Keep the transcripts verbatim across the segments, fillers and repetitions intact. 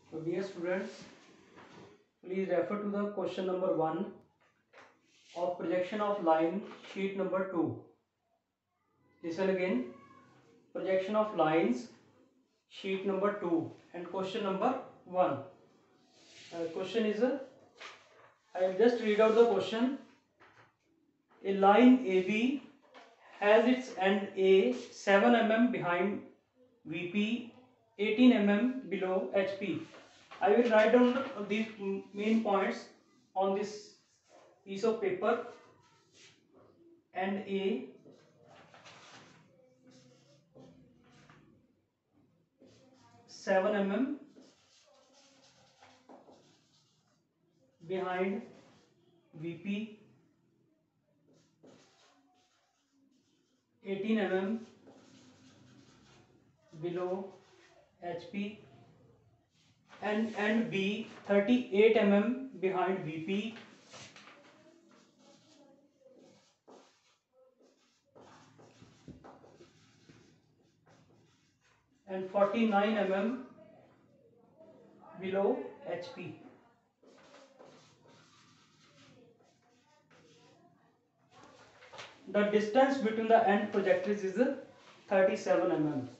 So dear students, please refer to the question number one of projection of line, sheet number two. Listen again. Projection of lines, sheet number two, and question number one. Uh, question is, uh, I will just read out the question. A line A B has its end A seven millimeters behind V P, eighteen millimeters below H P. I will write down these main points on this piece of paper. End A seven millimeters behind V P, eighteen millimeters below H P, and end B thirty-eight millimeters behind V P, and forty-nine millimeters below H P. The distance between the end projectors is thirty-seven millimeters.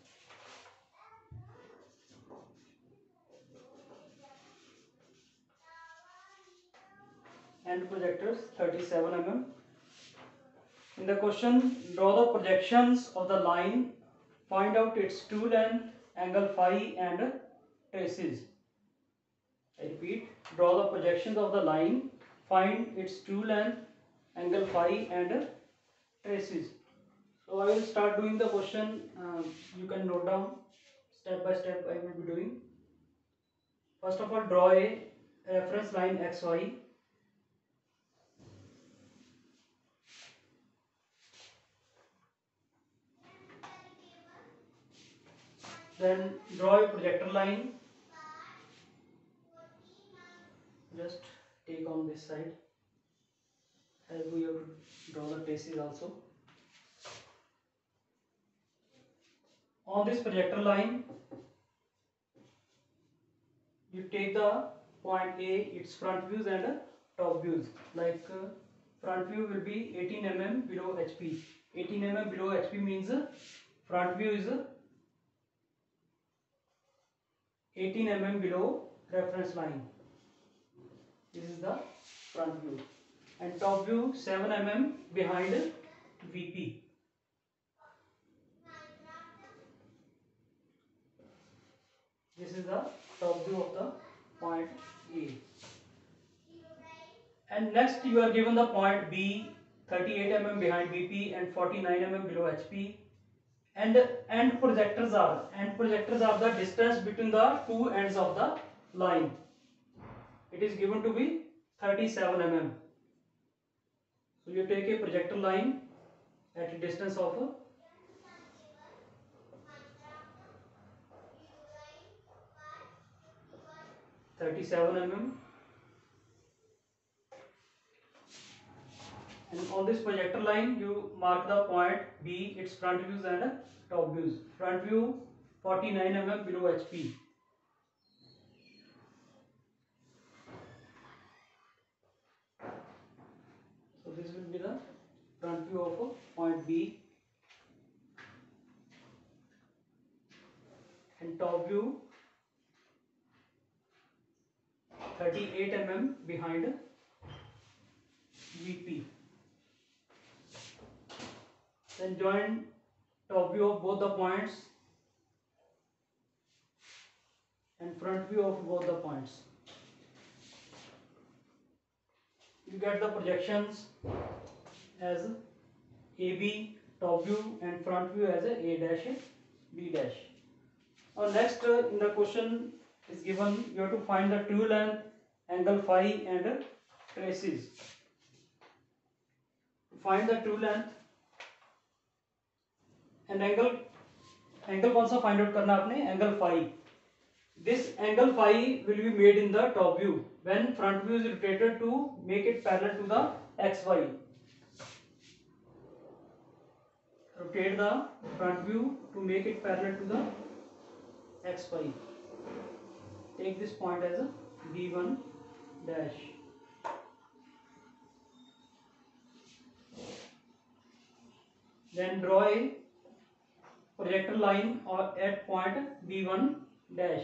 End projectors thirty-seven millimeters. In the question, draw the projections of the line, find out its true length, angle phi, and traces. I repeat, draw the projections of the line, find its true length, angle phi, and traces. So I will start doing the question. Uh, you can note down step by step. I will be doing. First of all, draw a reference line X Y. Then draw a projector line. Just take on this side, as we have to draw the traces also. On this projector line, you take the point A, its front views and top views. Like uh, front view will be eighteen millimeters below H P. eighteen millimeters below H P means uh, front view is uh, eighteen millimeters below reference line. This is the front view. And top view seven millimeters behind V P. This is the top view of the point A. And next you are given the point B, thirty-eight millimeters behind V P and forty-nine millimeters below H P. And end projectors are end projectors are the distance between the two ends of the line. It is given to be thirty-seven millimeters. So you take a projector line at a distance of thirty-seven millimeters, and on this projector line you mark the point B, its front views and top views. Front view forty-nine millimeters below H P. So this will be the front view of point B, and top view thirty-eight millimeters behind V P. Then join top view of both the points and front view of both the points. You get the projections as A B top view and front view as a A dash B dash. Now next uh, in the question is given, you have to find the true length, angle phi, and traces. To find the true length and angle, angle कौन सा find out करना आपने? Angle phi. This angle phi will be made in the top view when front view is rotated to make it parallel to the X Y. Rotate the front view to make it parallel to the X Y. take this point as a B one dash. Then draw a projector line or at point B one dash.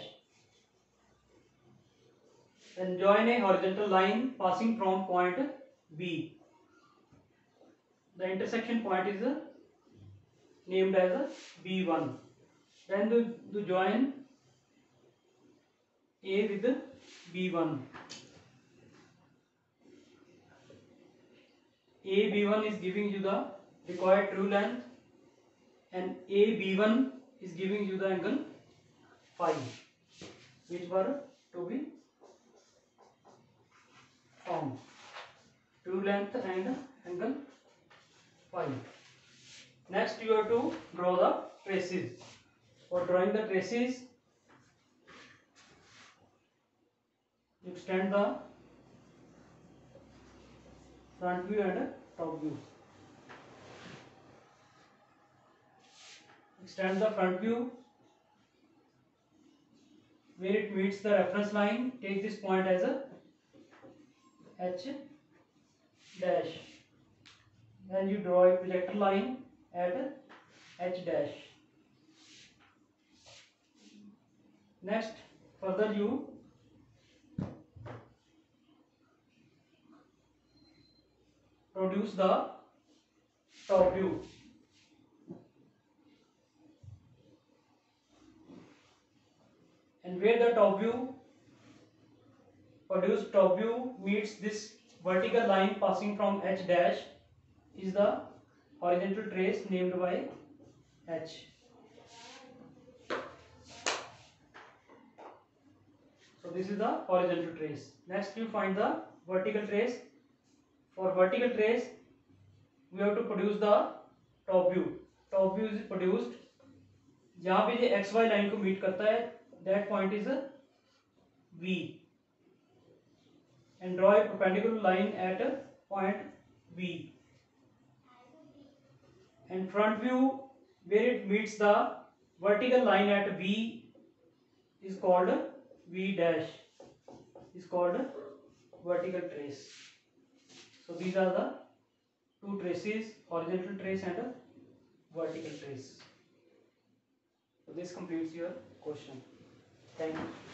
Then join a horizontal line passing from point B. The intersection point is uh, named as a B one. Then do, do join A with B one. A B one is giving you the required true length, and A B one is giving you the angle phi, which were to be found. True length and angle phi. Next you have to draw the traces. For drawing the traces, you extend the front view and top view. Extend the front view where it meets the reference line. Take this point as a H dash. Then you draw a projector line at H dash. Next, further you produce the top view. And where the top view, produced top view meets this vertical line passing from H dash is the horizontal trace named by H. So this is the horizontal trace. Next you find the vertical trace. For vertical trace, we have to produce the top view. Top view is produced जहाँ पे ये X Y line को meet करता है, that point is a V, and draw a perpendicular line at a point V. And front view where it meets the vertical line at V is called V dash, is called vertical trace. So these are the two traces, horizontal trace and a vertical trace. So this completes your question. Thank you.